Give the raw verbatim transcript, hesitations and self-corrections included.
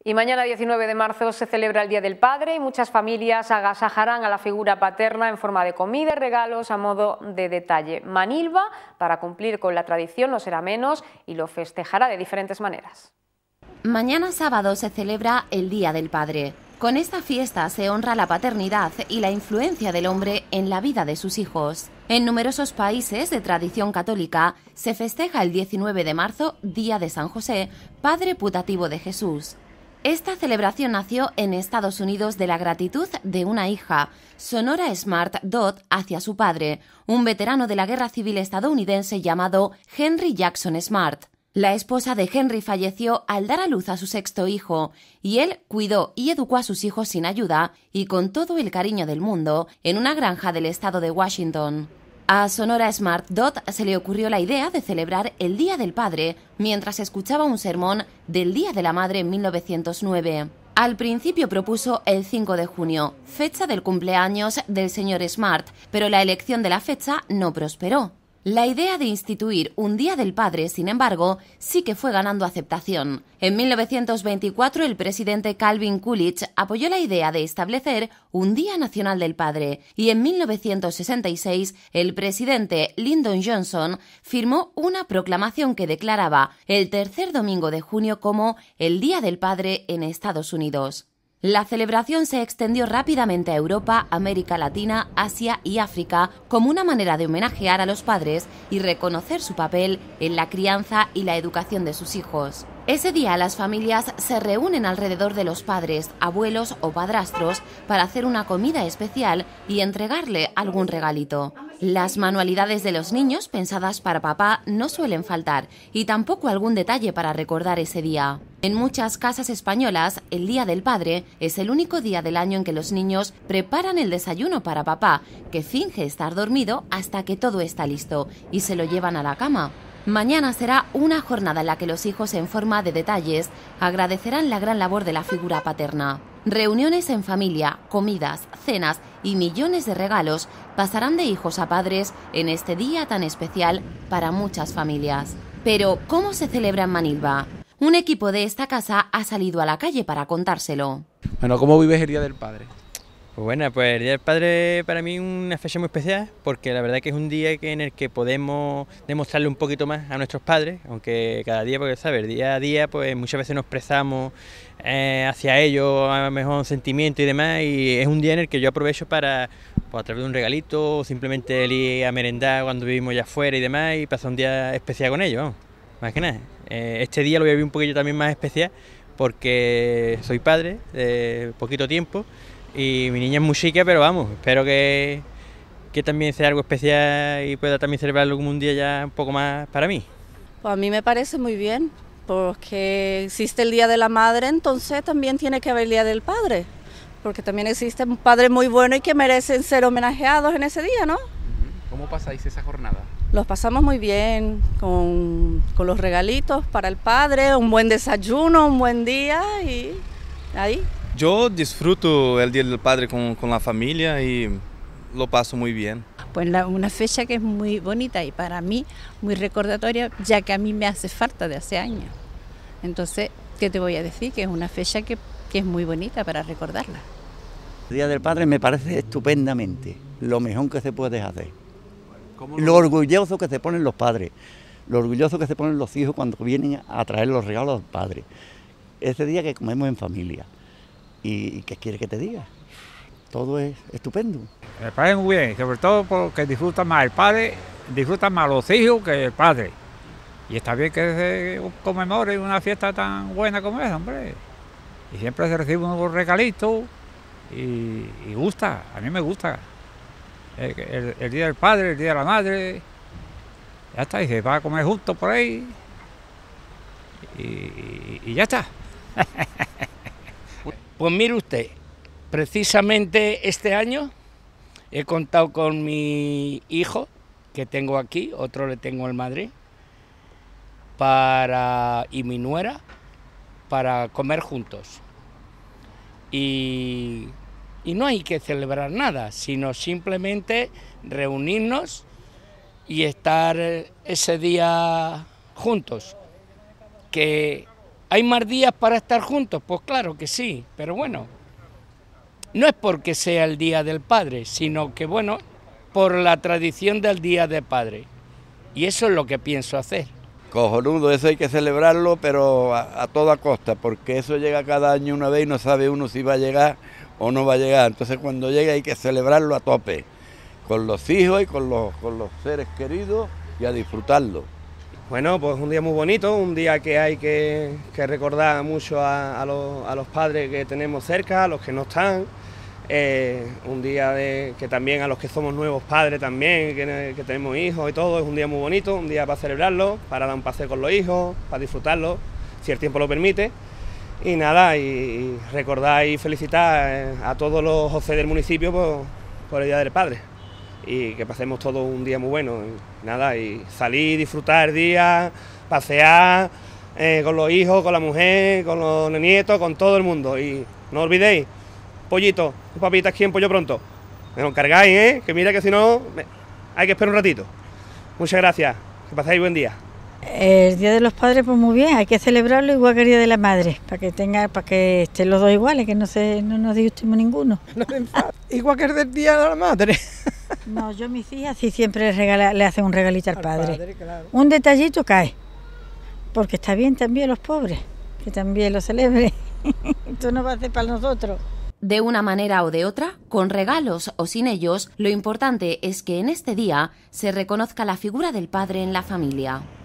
Y mañana diecinueve de marzo se celebra el Día del Padre y muchas familias agasajarán a la figura paterna en forma de comida y regalos a modo de detalle. Manilva, para cumplir con la tradición, no será menos y lo festejará de diferentes maneras. Mañana sábado se celebra el Día del Padre. Con esta fiesta se honra la paternidad y la influencia del hombre en la vida de sus hijos. En numerosos países de tradición católica se festeja el diecinueve de marzo, Día de San José, Padre putativo de Jesús. Esta celebración nació en Estados Unidos de la gratitud de una hija, Sonora Smart Dodd, hacia su padre, un veterano de la Guerra Civil estadounidense llamado Henry Jackson Smart. La esposa de Henry falleció al dar a luz a su sexto hijo, y él cuidó y educó a sus hijos sin ayuda y con todo el cariño del mundo en una granja del estado de Washington. A Sonora Smart Dodd se le ocurrió la idea de celebrar el Día del Padre mientras escuchaba un sermón del Día de la Madre en mil novecientos nueve. Al principio propuso el cinco de junio, fecha del cumpleaños del señor Smart, pero la elección de la fecha no prosperó. La idea de instituir un Día del Padre, sin embargo, sí que fue ganando aceptación. En mil novecientos veinticuatro, el presidente Calvin Coolidge apoyó la idea de establecer un Día Nacional del Padre y en mil novecientos sesenta y seis, el presidente Lyndon Johnson firmó una proclamación que declaraba el tercer domingo de junio como el Día del Padre en Estados Unidos. La celebración se extendió rápidamente a Europa, América Latina, Asia y África como una manera de homenajear a los padres y reconocer su papel en la crianza y la educación de sus hijos. Ese día las familias se reúnen alrededor de los padres, abuelos o padrastros para hacer una comida especial y entregarle algún regalito. Las manualidades de los niños pensadas para papá no suelen faltar y tampoco algún detalle para recordar ese día. En muchas casas españolas, el Día del Padre es el único día del año en que los niños preparan el desayuno para papá, que finge estar dormido hasta que todo está listo y se lo llevan a la cama. Mañana será una jornada en la que los hijos, en forma de detalles, agradecerán la gran labor de la figura paterna. Reuniones en familia, comidas, cenas y millones de regalos pasarán de hijos a padres en este día tan especial para muchas familias. Pero, ¿cómo se celebra en Manilva? Un equipo de esta casa ha salido a la calle para contárselo. Bueno, ¿cómo vives el Día del Padre? Pues bueno, pues el Día del Padre para mí es una fecha muy especial porque la verdad que es un día en el que podemos demostrarle un poquito más a nuestros padres, aunque cada día, porque sabes, día a día pues muchas veces nos expresamos eh, hacia ellos a lo mejor un sentimiento y demás, y es un día en el que yo aprovecho para, pues, a través de un regalito o simplemente el ir a merendar cuando vivimos ya afuera y demás y pasar un día especial con ellos, vamos, más que nada. Eh, este día lo voy a vivir un poquillo también más especial porque soy padre de poquito tiempo. Y mi niña es muy chica, pero vamos, espero que, que también sea algo especial y pueda también celebrarlo como un día ya un poco más para mí. Pues a mí me parece muy bien, porque existe el Día de la Madre, entonces también tiene que haber el Día del Padre, porque también existe un padre muy bueno y que merecen ser homenajeados en ese día, ¿no? ¿Cómo pasáis esa jornada? Los pasamos muy bien, con, con los regalitos para el padre, un buen desayuno, un buen día y ahí. Yo disfruto el Día del Padre con, con la familia y lo paso muy bien. Pues la, una fecha que es muy bonita y para mí muy recordatoria, ya que a mí me hace falta de hace años. Entonces, ¿qué te voy a decir? Que es una fecha que, que es muy bonita para recordarla. El Día del Padre me parece estupendamente lo mejor que se puede hacer. Lo orgulloso que se ponen los padres, lo orgulloso que se ponen los hijos cuando vienen a traer los regalos al padre. Ese día que comemos en familia. ¿Y qué quiere que te diga? Todo es estupendo. Me parece muy bien, sobre todo porque disfrutan más el padre, disfrutan más los hijos que el padre. Y está bien que se conmemore una fiesta tan buena como esa, hombre. Y siempre se recibe unos regalitos y, y gusta, a mí me gusta. El, el, el Día del Padre, el Día de la Madre, ya está, y se va a comer juntos por ahí. Y, y, y ya está. Pues mire usted, precisamente este año he contado con mi hijo, que tengo aquí, otro le tengo en Madrid, para, y mi nuera, para comer juntos. Y, y no hay que celebrar nada, sino simplemente reunirnos y estar ese día juntos, que ¿Hay más días para estar juntos? Pues claro que sí, pero bueno, no es porque sea el Día del Padre, sino que bueno, por la tradición del Día del Padre. Y eso es lo que pienso hacer. Cojonudo, eso hay que celebrarlo, pero a, a toda costa, porque eso llega cada año una vez y no sabe uno si va a llegar o no va a llegar. Entonces cuando llegue hay que celebrarlo a tope, con los hijos y con los, con los seres queridos y a disfrutarlo. Bueno, pues un día muy bonito, un día que hay que, que recordar mucho a, a, los, a los padres que tenemos cerca, a los que no están. Eh, un día de, que también a los que somos nuevos padres también, que, que tenemos hijos y todo, es un día muy bonito, un día para celebrarlo, para dar un paseo con los hijos, para disfrutarlo, si el tiempo lo permite. Y nada, y, y recordar y felicitar a todos los José del municipio por, por el Día del Padre. Y que pasemos todo un día muy bueno, y nada, y salir, disfrutar el día, pasear eh, con los hijos, con la mujer, con los nietos, con todo el mundo. Y no olvidéis, pollito, papitas, ¿quién pollo pronto? Me lo encargáis, ¿eh? Que mira que si no, me... hay que esperar un ratito. Muchas gracias, que paséis buen día. El Día de los Padres, pues muy bien, hay que celebrarlo igual que el Día de la Madre, para que tenga, para que estén los dos iguales, que no se, no nos disgustemos ninguno. No igual que el del Día de la Madre. No, yo a mis hijas sí siempre le, regala, le hacen un regalito al, al padre. padre claro. Un detallito cae, porque está bien también los pobres, que también lo celebren. Esto no va a ser para nosotros. De una manera o de otra, con regalos o sin ellos, lo importante es que en este día se reconozca la figura del padre en la familia.